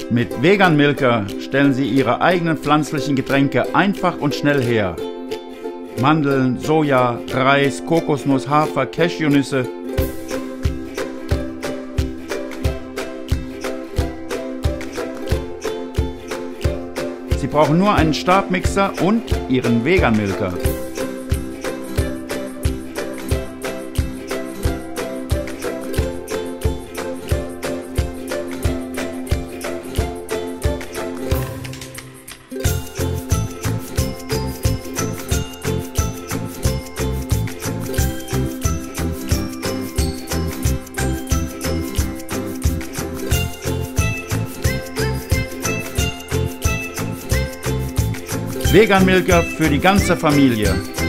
Mit Vegan Milker stellen Sie Ihre eigenen pflanzlichen Getränke einfach und schnell her. Mandeln, Soja, Reis, Kokosnuss, Hafer, Cashewnüsse. Sie brauchen nur einen Stabmixer und Ihren Vegan Milker. Vegan Milker für die ganze Familie.